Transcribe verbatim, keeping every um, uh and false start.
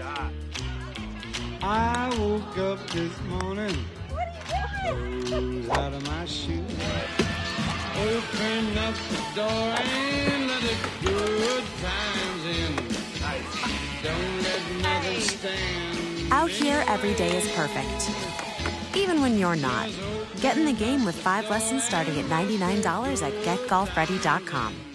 I woke up this morning, toes out of my shoes. Open up the door and let the good times in. Don't let nothing stand. Out here, every day is perfect. Even when you're not. Get in the game with five lessons starting at ninety-nine dollars at get golf ready dot com.